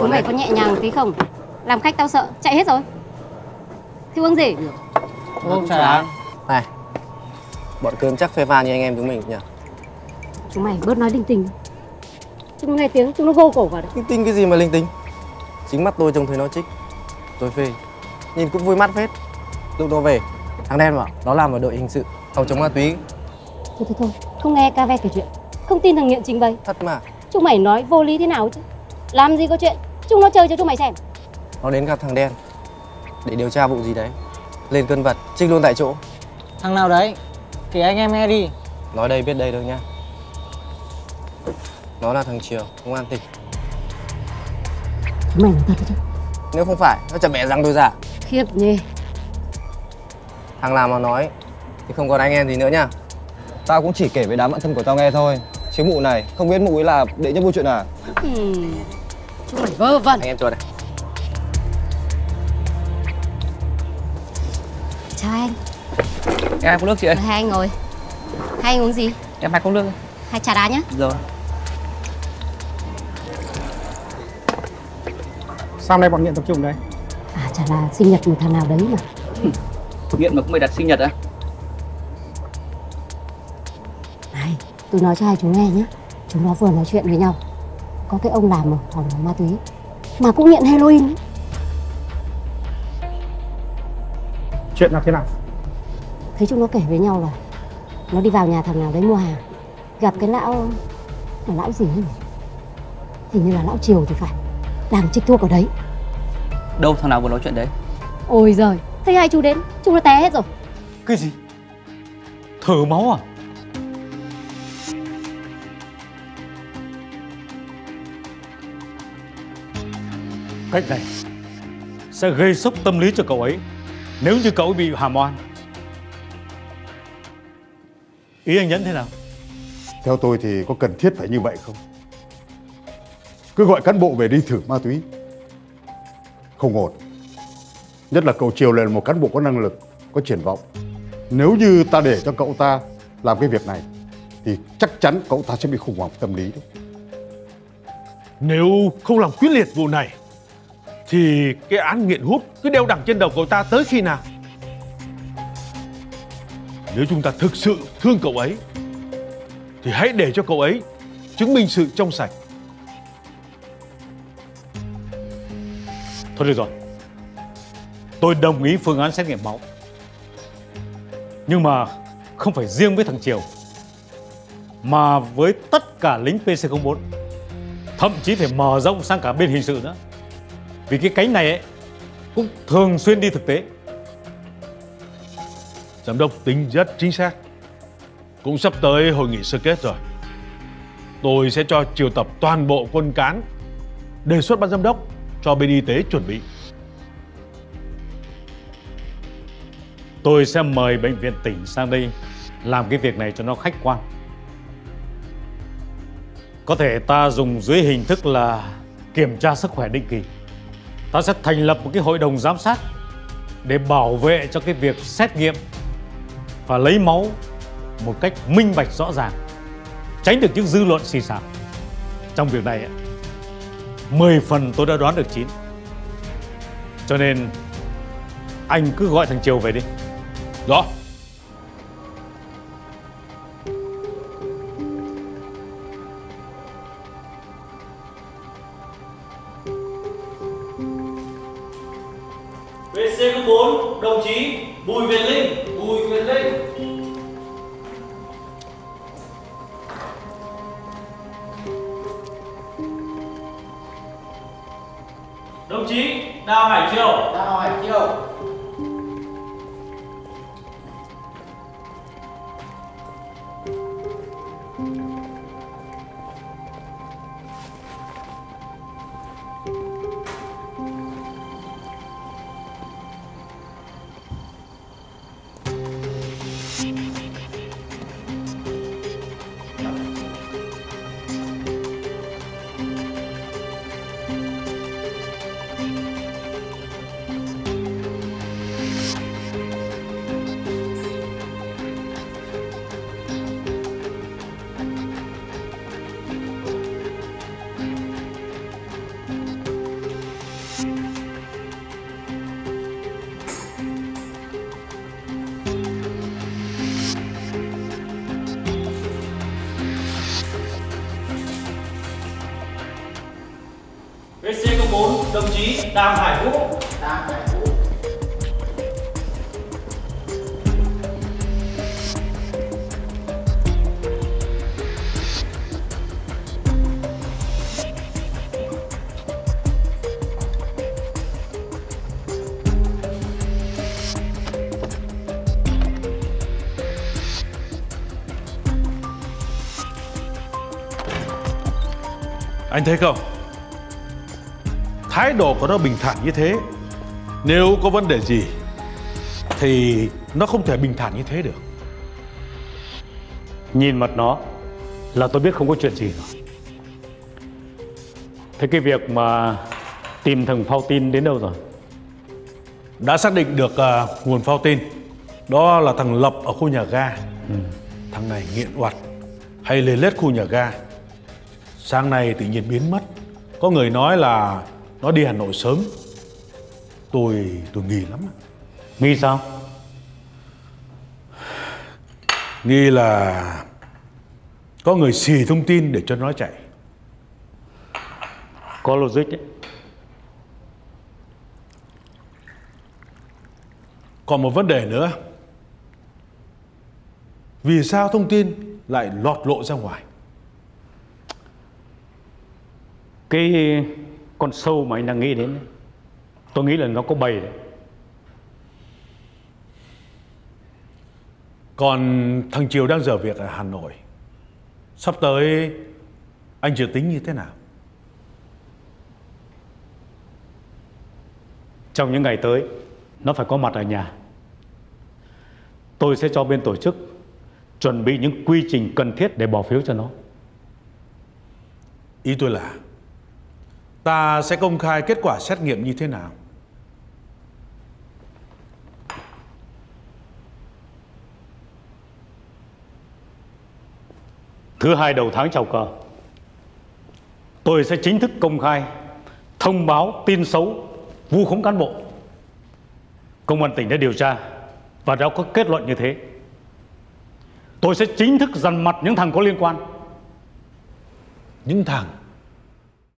Chúng mày có nhẹ nhàng tí không? Làm khách tao sợ, chạy hết rồi. Thì uống gì? Uống trà. Này, bọn cơm chắc phê pha như anh em chúng mình nhỉ? Chúng mày bớt nói linh tinh. Chúng nó nghe tiếng, chúng nó vô cổ vào đấy. Linh tinh cái gì mà linh tinh? Chính mắt tôi trông thấy nó trích. Tôi phê. Nhìn cũng vui mắt phết. Lúc nó về, thằng đen bảo nó làm ở đội hình sự phòng chống ma túy. Thôi, không nghe ca ve kể chuyện. Không tin thằng nghiện trình bày. Thật mà. Chúng mày nói vô lý thế nào chứ? Làm gì có chuyện, chúng nó chơi cho chúng mày xem. Nó đến gặp thằng đen để điều tra vụ gì đấy. Lên cơn vật, trích luôn tại chỗ. Thằng nào đấy? Kể anh em nghe đi. Nói đây biết đây thôi nhá. Nó là thằng Triều, công an tỉnh. Chúng mày nói thật chứ? Nếu không phải, nó chả bẻ răng tôi ra. Khiếp nhỉ. Thằng nào mà nói thì không còn anh em gì nữa nhá. Tao cũng chỉ kể với đám bạn thân của tao nghe thôi. Chứ mụ này, không biết mụ ấy là đệ nhất vô chuyện à? Chúng mày vơ vẩn. Anh em chuột này. Chào anh. Em có nước chị ơi. Hai anh ngồi. Hai anh uống gì? Em hai cốc nước. Hai trà đá nhá. Rồi. Sao nay bọn nghiện tập trung đấy? À chả là sinh nhật một thằng nào đấy mà. Nghiện mà cũng mày đặt sinh nhật á? Này, tôi nói cho hai chúng nghe nhé. Chúng nó vừa nói chuyện với nhau. Có cái ông làm ở phòng ma túy mà cũng nghiện heroin. Chuyện là thế nào? Thấy chúng nó kể với nhau là nó đi vào nhà thằng nào đấy mua hàng, gặp cái lão, mà lão gì nhỉ? Hình như là lão Triều thì phải, đang trích thuốc ở đấy. Đâu thằng nào vừa nói chuyện đấy? Ôi giời, thấy hai chú đến, chúng nó té hết rồi. Cái gì? Thở máu à? Cách này sẽ gây sốc tâm lý cho cậu ấy nếu như cậu ấy bị hàm oan. Ý anh Nhẫn thế nào? Theo tôi thì có cần thiết phải như vậy không? Cứ gọi cán bộ về đi thử ma túy không ổn. Nhất là cậu Triều là một cán bộ có năng lực, có triển vọng. Nếu như ta để cho cậu ta làm cái việc này thì chắc chắn cậu ta sẽ bị khủng hoảng tâm lý đấy. Nếu không làm quyết liệt vụ này thì cái án nghiện hút cứ đeo đẳng trên đầu cậu ta tới khi nào? Nếu chúng ta thực sự thương cậu ấy thì hãy để cho cậu ấy chứng minh sự trong sạch. Thôi được rồi, tôi đồng ý phương án xét nghiệm máu. Nhưng mà không phải riêng với thằng Triều, mà với tất cả lính PC04. Thậm chí phải mở rộng sang cả bên hình sự nữa. Vì cái cánh này ấy cũng thường xuyên đi thực tế. Giám đốc tính rất chính xác. Cũng sắp tới hội nghị sơ kết rồi. Tôi sẽ cho triệu tập toàn bộ quân cán, đề xuất ban giám đốc cho bên y tế chuẩn bị. Tôi sẽ mời bệnh viện tỉnh sang đây làm cái việc này cho nó khách quan. Có thể ta dùng dưới hình thức là kiểm tra sức khỏe định kỳ. Ta sẽ thành lập một cái hội đồng giám sát để bảo vệ cho cái việc xét nghiệm và lấy máu một cách minh bạch rõ ràng, tránh được những dư luận xì xào. Trong việc này 10 phần tôi đã đoán được 9. Cho nên anh cứ gọi thằng Triều về đi. Rõ. PC04, đồng chí Bùi Việt Linh. Đồng chí Đào Hải Triều. chí Đàm Hải Vũ. Anh thấy không? Thái độ của nó bình thản như thế. Nếu có vấn đề gì thì nó không thể bình thản như thế được. Nhìn mặt nó là tôi biết không có chuyện gì rồi. Thế cái việc mà tìm thằng phao tin đến đâu rồi? Đã xác định được nguồn phao tin. Đó là thằng Lập ở khu nhà ga. Thằng này nghiện oặt hay lê lết khu nhà ga. Sáng nay tự nhiên biến mất. Có người nói là nó đi Hà Nội sớm. Tôi nghi lắm. Nghi sao? Nghi là có người xì thông tin để cho nó chạy. Có logic đấy. Còn một vấn đề nữa. Vì sao thông tin lại lọt lộ ra ngoài? Cái con sâu mà anh đang nghĩ đến ấy, tôi nghĩ là nó có bầy đấy. Còn thằng Triều đang dở việc ở Hà Nội. Sắp tới anh dự tính như thế nào? Trong những ngày tới nó phải có mặt ở nhà. Tôi sẽ cho bên tổ chức chuẩn bị những quy trình cần thiết để bỏ phiếu cho nó. Ý tôi là ta sẽ công khai kết quả xét nghiệm như thế nào. Thứ hai đầu tháng chào cờ, tôi sẽ chính thức công khai thông báo tin xấu vu khống cán bộ. Công an tỉnh đã điều tra và đã có kết luận như thế. Tôi sẽ chính thức dằn mặt những thằng có liên quan. Những thằng